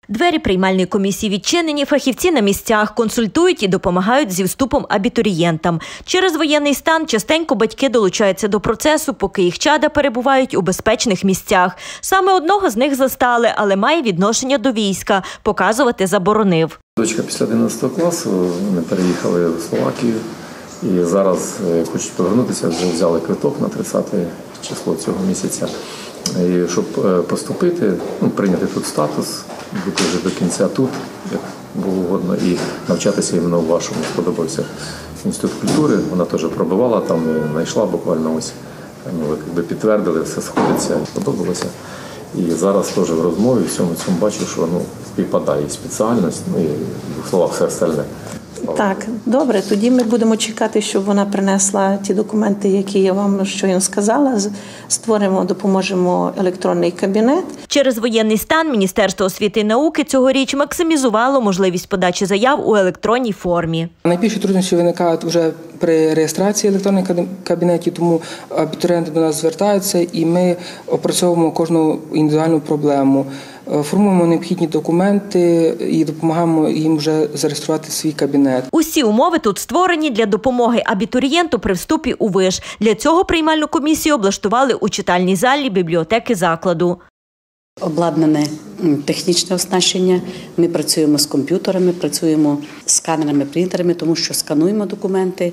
Двері приймальної комісії відчинені, фахівці на місцях консультують і допомагають зі вступом абітурієнтам. Через воєнний стан частенько батьки долучаються до процесу, поки їх чада перебувають у безпечних місцях. Саме одного з них застали, але має відношення до війська. Показувати заборонив. Дочка після 11 класу, вони переїхали в Словакію і зараз хочуть повернутися, вже взяли квиток на 30 число цього місяця. І щоб поступити, прийняти тут статус, бути вже до кінця тут, як було угодно, і навчатися іменно в вашому. Сподобався інститут культури, вона теж пробивала там і знайшла буквально ось. Якби підтвердили, все сходиться, сподобалося. І зараз теж в розмові всьому цьому бачу, що співпадає і спеціальність, і в словах все остальне. Так, добре, тоді ми будемо чекати, щоб вона принесла ті документи, які я вам щойно сказала. Створимо, допоможемо електронний кабінет. Через воєнний стан Міністерство освіти і науки цьогоріч максимізувало можливість подачі заяв у електронній формі. Найбільші труднощі виникають вже при реєстрації електронних кабінетів, тому абітурієнти до нас звертаються і ми опрацьовуємо кожну індивідуальну проблему. Формуємо необхідні документи і допомагаємо їм вже зареєструвати свій кабінет. Усі умови тут створені для допомоги абітурієнту при вступі у виш. Для цього приймальну комісію облаштували у читальній залі бібліотеки закладу. Обладнане технічне оснащення, ми працюємо з комп'ютерами, працюємо з сканерами, принтерами, тому що скануємо документи,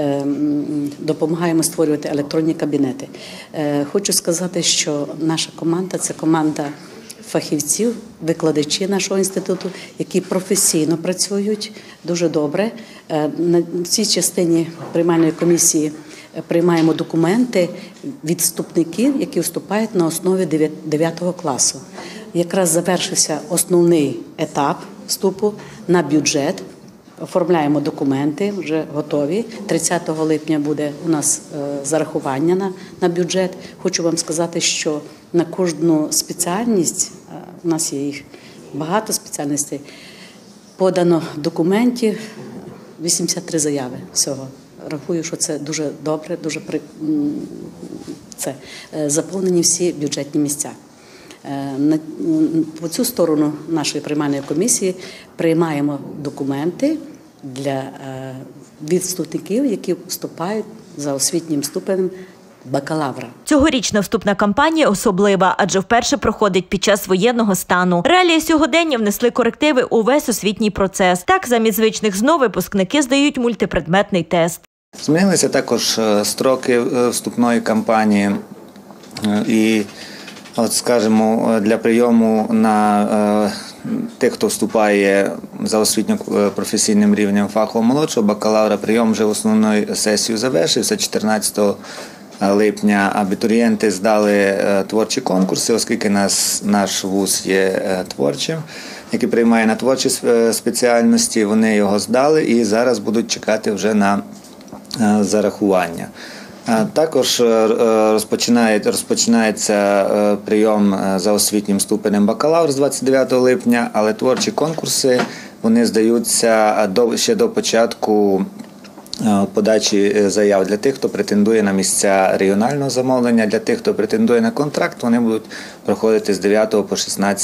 допомагаємо створювати електронні кабінети. Хочу сказати, що наша команда – це команда фахівців, викладачі нашого інституту, які професійно працюють дуже добре. На цій частині приймальної комісії приймаємо документи від вступників, які вступають на основі 9 класу. Якраз завершився основний етап вступу на бюджет. Оформляємо документи, вже готові. 30 липня буде у нас зарахування на бюджет. Хочу вам сказати, що на кожну спеціальність, у нас є їх багато спеціальностей, подано документів, 83 заяви всього. Рахую, що це дуже добре, це заповнені всі бюджетні місця. По цю сторону нашої приймальної комісії приймаємо документи від вступників, які вступають за освітнім ступенем бакалавра. Цьогорічна вступна кампанія особлива, адже вперше проходить під час воєнного стану. Реалії сьогодення внесли корективи у весь освітній процес. Так, замість звичних ЗНО випускники здають мультипредметний тест. Змінилися також строки вступної кампанії і, скажімо, для прийому на тих, хто вступає за освітньо-професійним рівнем фахового молодшого бакалавра, прийом вже основною сесією завершився 14 липня. Абітурієнти здали творчі конкурси, оскільки наш вуз є творчим, який приймає на творчі спеціальності, вони його здали і зараз будуть чекати вже на зарахування. Також розпочинається прийом за освітнім ступенем бакалавр з 29 липня, але творчі конкурси вони здаються ще до початку подачі заяв для тих, хто претендує на місця регіонального замовлення, для тих, хто претендує на контракт, вони будуть проходити з 9 по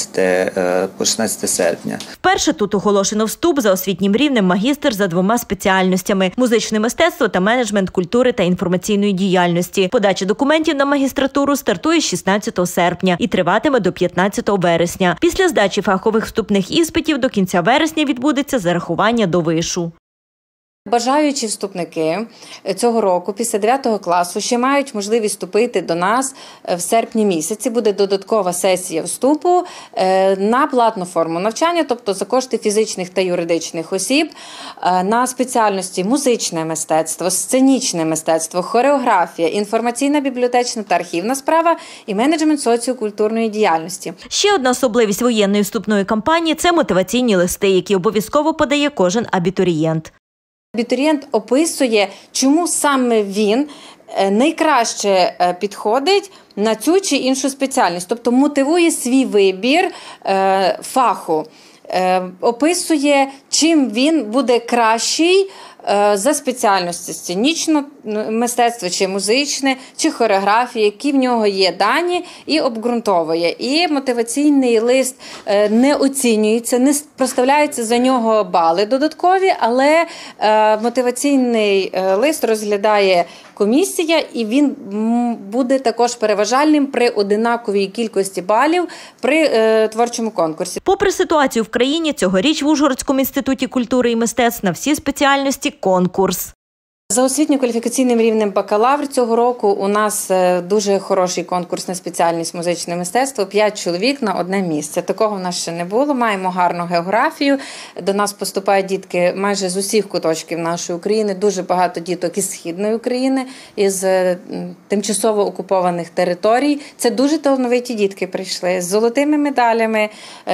16 серпня. Вперше тут оголошено вступ за освітнім рівнем магістр за 2 спеціальностями – музичне мистецтво та менеджмент культури та інформаційної діяльності. Подача документів на магістратуру стартує з 16 серпня і триватиме до 15 вересня. Після здачі фахових вступних іспитів до кінця вересня відбудеться зарахування до вишу. Бажаючі вступники цього року після 9 класу ще мають можливість вступити до нас в серпні місяці. Буде додаткова сесія вступу на платну форму навчання, тобто за кошти фізичних та юридичних осіб, на спеціальності музичне мистецтво, сценічне мистецтво, хореографія, інформаційна, бібліотечна та архівна справа і менеджмент соціокультурної діяльності. Ще одна особливість воєнної вступної кампанії – це мотиваційні листи, які обов'язково подає кожен абітурієнт. Абітурієнт описує, чому саме він найкраще підходить на цю чи іншу спеціальність. Тобто мотивує свій вибір фаху, описує, чим він буде кращий за спеціальністю сценічне мистецтво, чи музичне, чи хореографія, які в нього є дані, і обґрунтовує. І мотиваційний лист не оцінюється, не проставляються за нього бали додаткові, але мотиваційний лист розглядає комісія, і він буде також переважальним при одинаковій кількості балів при творчому конкурсі. Попри ситуацію в країні, цьогоріч в Ужгородському інституті культури і мистецтв на всі спеціальності конкурс. За освітньо-кваліфікаційним рівнем бакалавр цього року у нас дуже хороший конкурс на спеціальність музичне мистецтво. 5 чоловік на одне місце. Такого в нас ще не було. Маємо гарну географію. До нас поступають дітки майже з усіх куточків нашої України. Дуже багато діток із Східної України, із тимчасово окупованих територій. Це дуже талановиті дітки прийшли з золотими медалями.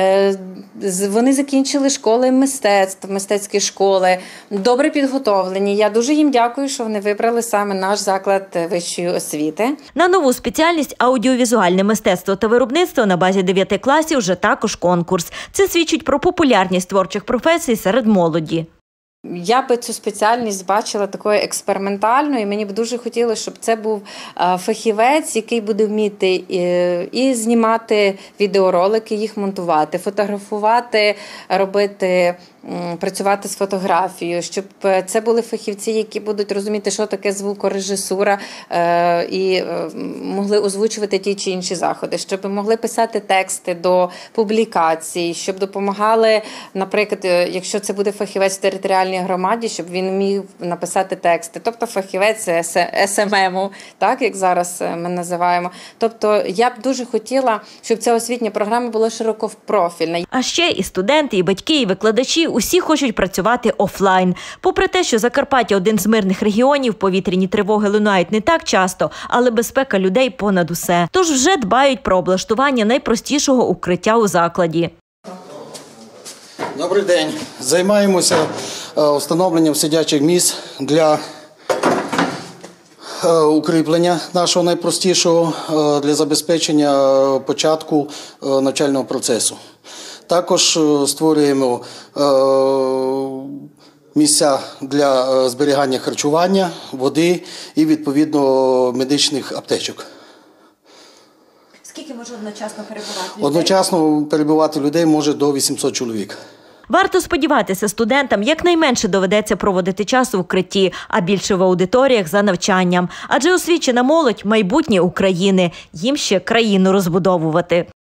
Вони закінчили школи мистецтв, мистецькі школи, добре підготовлені. Я дуже їм дякую, що вони вибрали саме наш заклад вищої освіти. На нову спеціальність аудіовізуальне мистецтво та виробництво на базі 9 класів вже також конкурс. Це свідчить про популярність творчих професій серед молоді. Я би цю спеціальність бачила такою експериментальною, і мені б дуже хотілося, щоб це був фахівець, який буде вміти і знімати відеоролики, їх монтувати, фотографувати, працювати з фотографією, щоб це були фахівці, які будуть розуміти, що таке звукорежисура, і могли озвучувати ті чи інші заходи, щоб могли писати тексти до публікацій, щоб допомагали, наприклад, якщо це буде фахівець в територіальній громаді, щоб він міг написати тексти, тобто фахівець СММу, так, як зараз ми називаємо. Тобто я б дуже хотіла, щоб ця освітня програма була широкопрофільна. А ще і студенти, і батьки, і викладачі усі хочуть працювати офлайн. Попри те, що Закарпаття – один з мирних регіонів, повітряні тривоги лунають не так часто, але безпека людей понад усе. Тож вже дбають про облаштування найпростішого укриття у закладі. Добрий день. Займаємося встановленням сидячих місць для укріплення нашого найпростішого для забезпечення початку навчального процесу. Також створюємо місця для зберігання харчування, води і, відповідно, медичних аптечок. Скільки може одночасно перебувати людей? Одночасно перебувати людей може до 800 чоловік. Варто сподіватися, студентам якнайменше доведеться проводити час у укритті, а більше в аудиторіях за навчанням. Адже освічена молодь – майбутнє України. Їм ще країну розбудовувати.